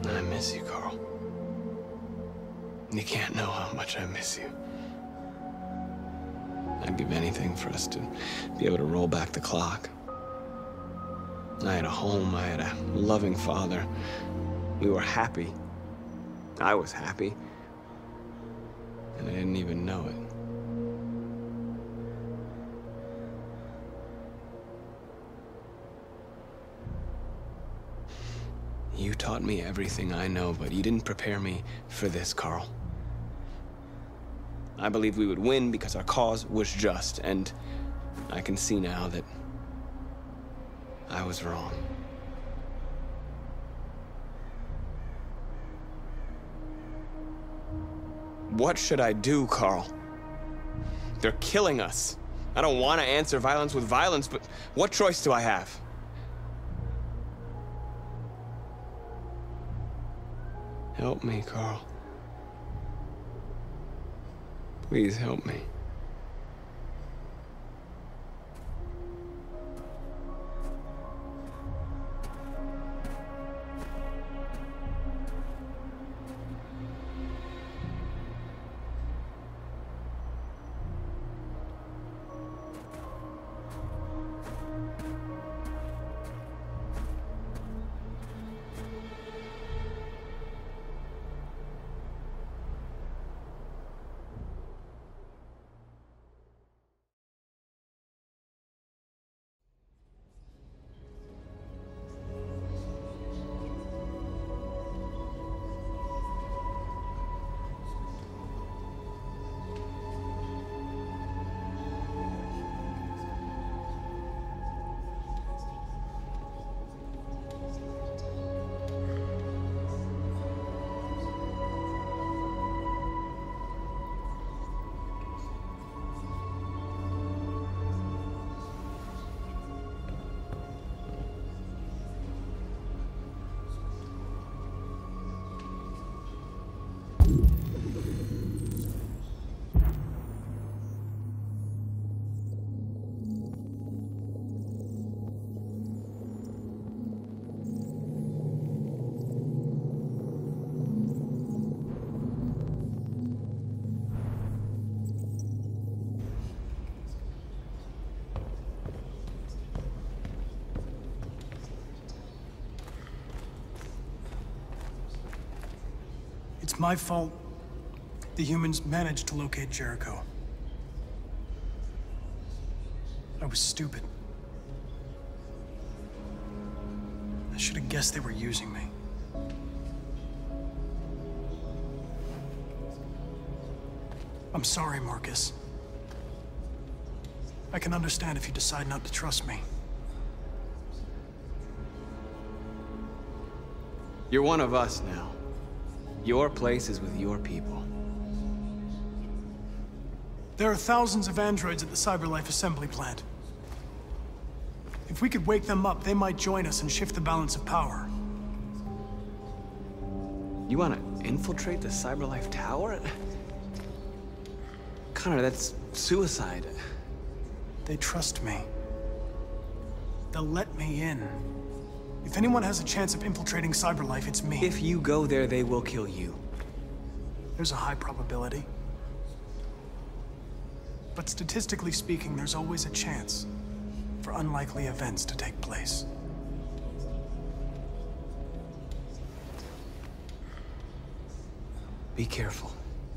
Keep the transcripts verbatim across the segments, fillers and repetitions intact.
I miss you, Carl. You can't know how much I miss you. I'd give anything for us to be able to roll back the clock. I had a home, I had a loving father. We were happy. I was happy. And I didn't even know it. You taught me everything I know, but you didn't prepare me for this, Carl. I believed we would win because our cause was just, and I can see now that I was wrong. What should I do, Carl? They're killing us. I don't want to answer violence with violence, but what choice do I have? Help me, Carl. Please help me. It's my fault the humans managed to locate Jericho. I was stupid. I should have guessed they were using me. I'm sorry, Marcus. I can understand if you decide not to trust me. You're one of us now. Your place is with your people. There are thousands of androids at the CyberLife assembly plant. If we could wake them up, they might join us and shift the balance of power. You want to infiltrate the CyberLife tower? Connor, that's suicide. They trust me. They'll let me in. If anyone has a chance of infiltrating CyberLife, it's me. If you go there, they will kill you. There's a high probability. But statistically speaking, there's always a chance for unlikely events to take place. Be careful.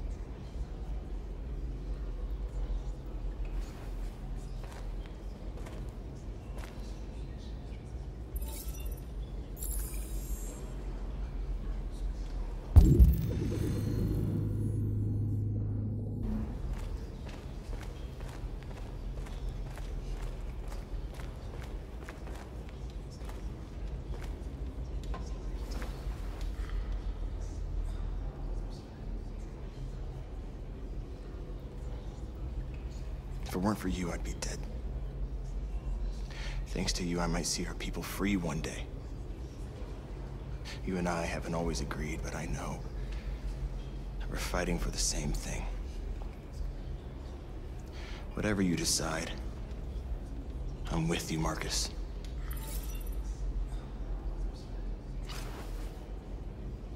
If it weren't for you, I'd be dead. Thanks to you, I might see our people free one day. You and I haven't always agreed, but I know we're fighting for the same thing. Whatever you decide, I'm with you, Marcus.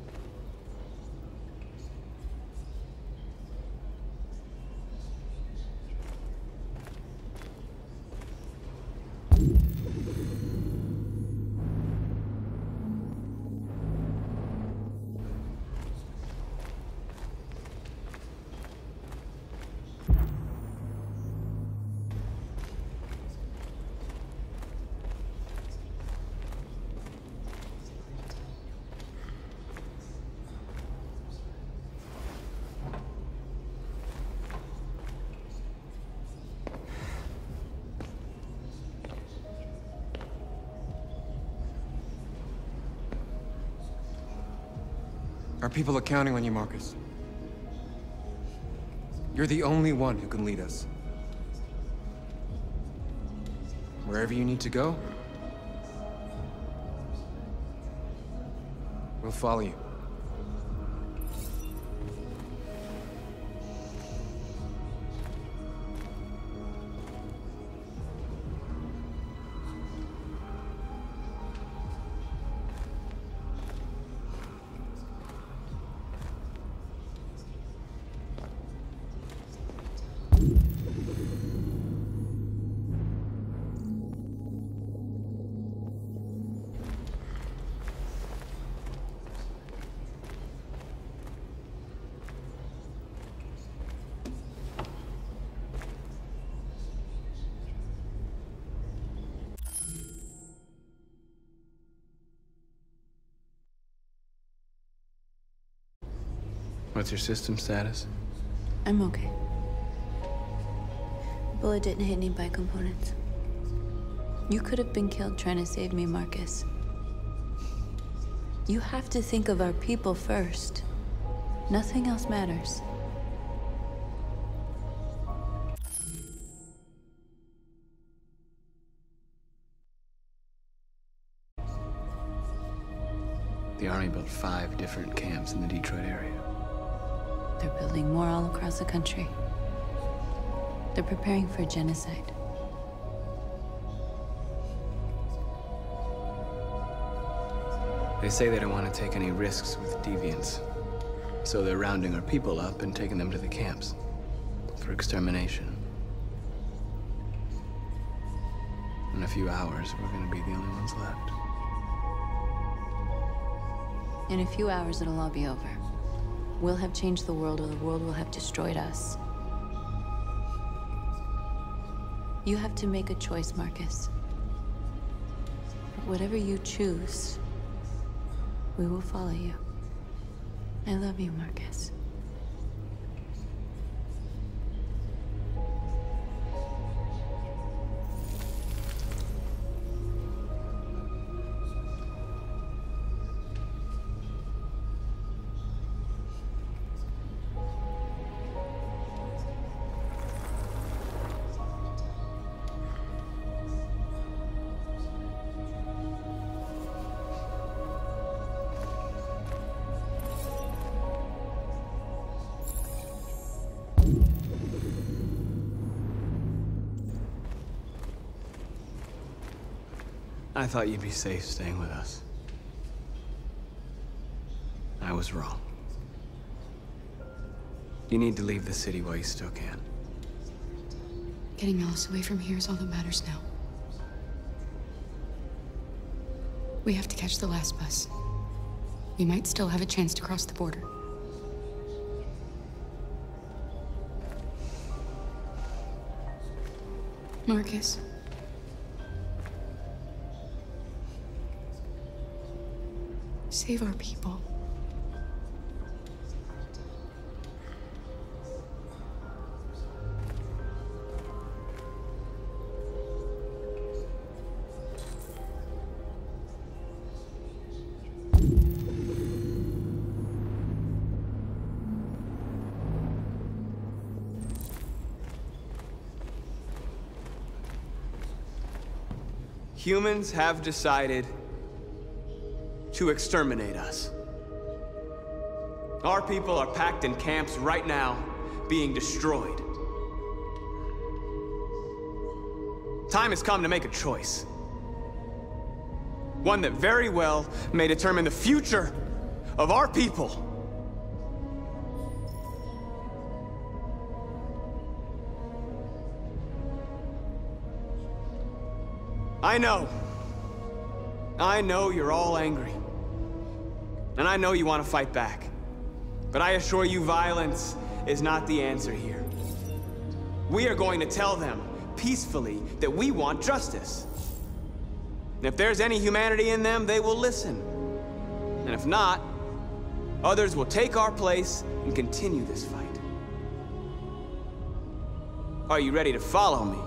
Our people are counting on you, Marcus. You're the only one who can lead us. Wherever you need to go, we'll follow you. What's your system status? I'm okay. Bullet didn't hit any bike components. You could have been killed trying to save me, Marcus. You have to think of our people first. Nothing else matters. The Army built five different camps in the Detroit area. They're building more all across the country. They're preparing for genocide. They say they don't want to take any risks with deviants. So they're rounding our people up and taking them to the camps for extermination. In a few hours, we're going to be the only ones left. In a few hours, it'll all be over. We'll have changed the world, or the world will have destroyed us. You have to make a choice, Marcus. But whatever you choose, we will follow you. I love you, Marcus. I thought you'd be safe staying with us. I was wrong. You need to leave the city while you still can. Getting Alice away from here is all that matters now. We have to catch the last bus. We might still have a chance to cross the border. Marcus. Save our people. Humans have decided to exterminate us. Our people are packed in camps right now, being destroyed. Time has come to make a choice. One that very well may determine the future of our people. I know. I know you're all angry. And I know you want to fight back. But I assure you, violence is not the answer here. We are going to tell them, peacefully, that we want justice. And if there's any humanity in them, they will listen. And if not, others will take our place and continue this fight. Are you ready to follow me?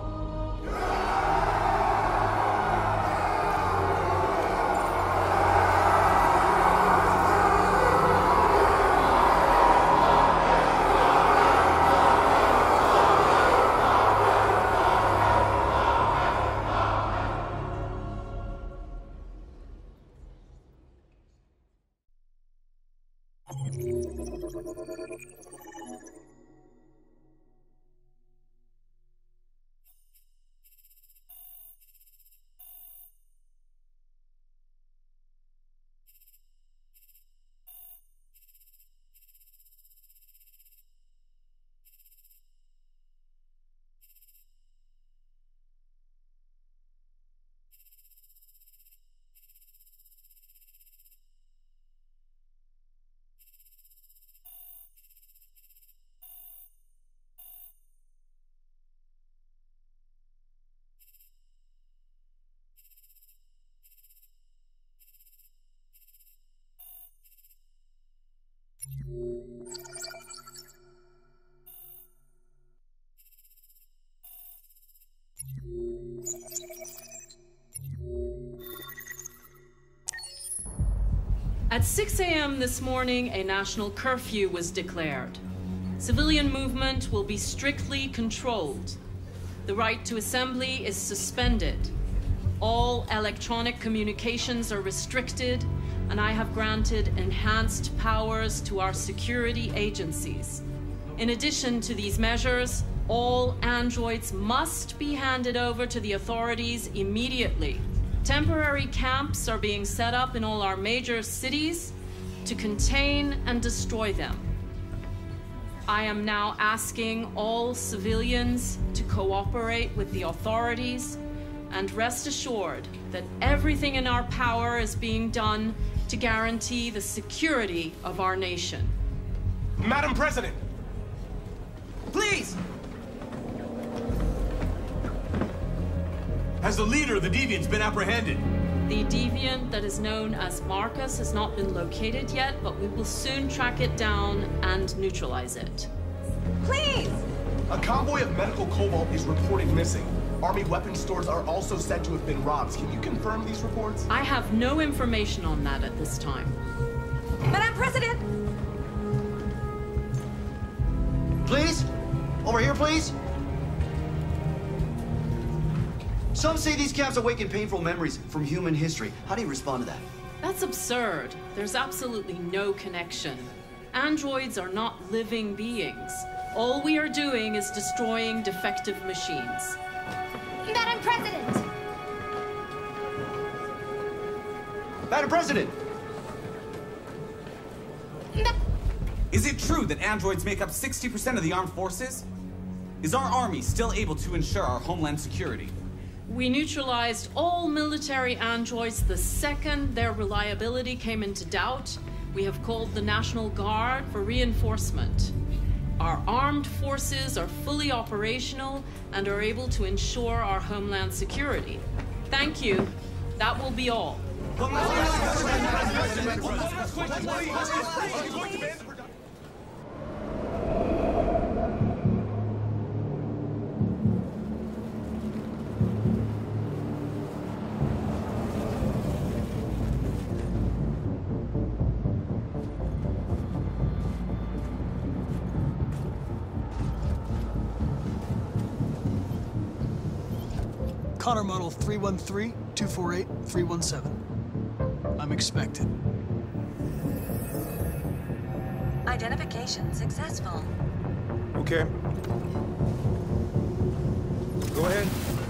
At six A M this morning, a national curfew was declared. Civilian movement will be strictly controlled. The right to assembly is suspended. All electronic communications are restricted, and I have granted enhanced powers to our security agencies. In addition to these measures, all androids must be handed over to the authorities immediately. Temporary camps are being set up in all our major cities to contain and destroy them. I am now asking all civilians to cooperate with the authorities and rest assured that everything in our power is being done to guarantee the security of our nation. Madam President! Please! Has the leader of the Deviants been apprehended? The deviant that is known as Marcus has not been located yet, but we will soon track it down and neutralize it. Please! A convoy of medical cobalt is reported missing. Army weapons stores are also said to have been robbed. Can you confirm these reports? I have no information on that at this time. Madam President! Please? Over here, please? Some say these camps awaken painful memories from human history. How do you respond to that? That's absurd. There's absolutely no connection. Androids are not living beings. All we are doing is destroying defective machines. Madam President! Madam President! Ma Is it true that androids make up sixty percent of the armed forces? Is our army still able to ensure our homeland security? We neutralized all military androids the second their reliability came into doubt. We have called the National Guard for reinforcement. Our armed forces are fully operational and are able to ensure our homeland security. Thank you. That will be all. Connor model three one three, two four eight, three one seven. I'm expected. Identification successful. Okay. Go ahead.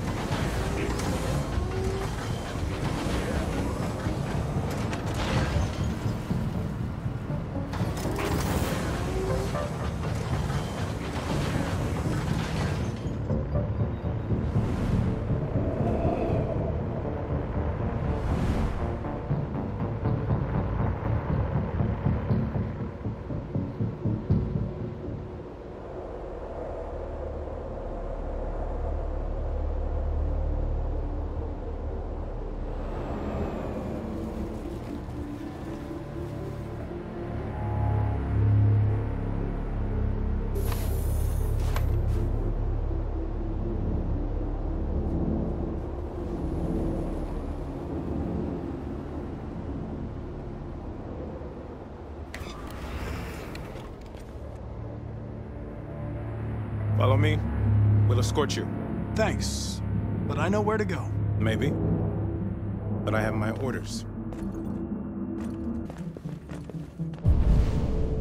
Follow me. We'll escort you. Thanks, but I know where to go. Maybe. But I have my orders.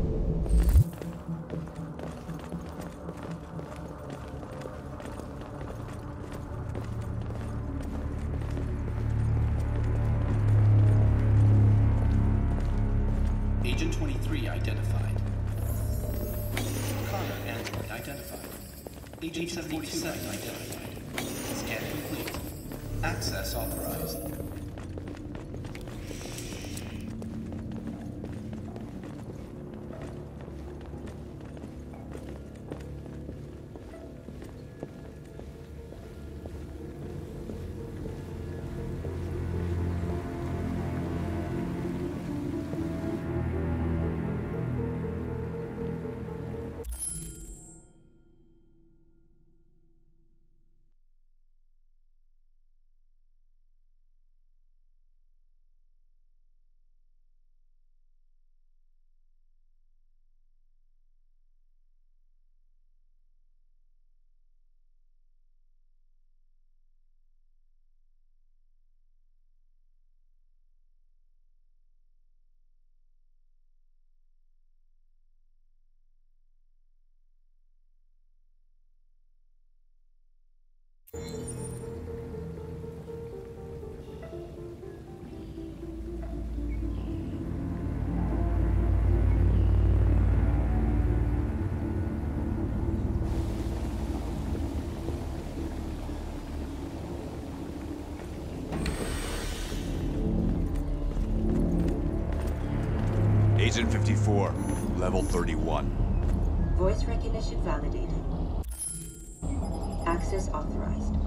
three identified. Connor android identified. Agent seventy-seven identified. Scan complete. Access authorized. Agent fifty-four, level thirty-one. Voice recognition validated. Access authorized.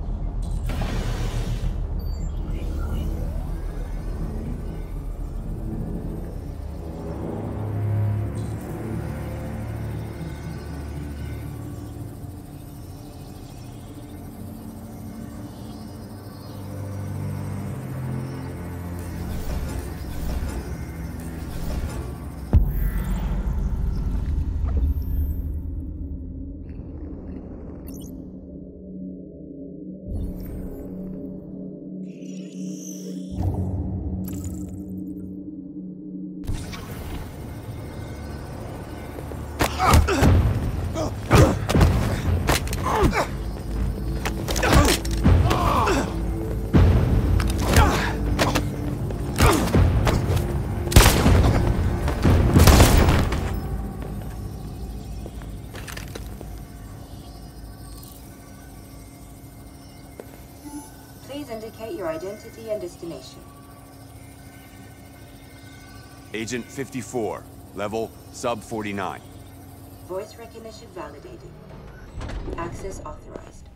Please indicate your identity and destination. Agent fifty-four, level sub forty-nine. Voice recognition validated. Access authorized.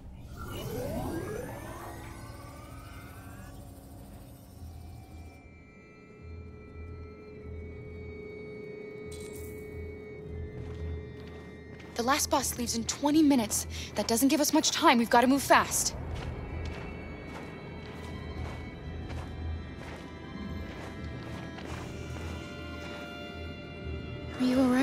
The last bus leaves in twenty minutes. That doesn't give us much time. We've got to move fast. Are you all right?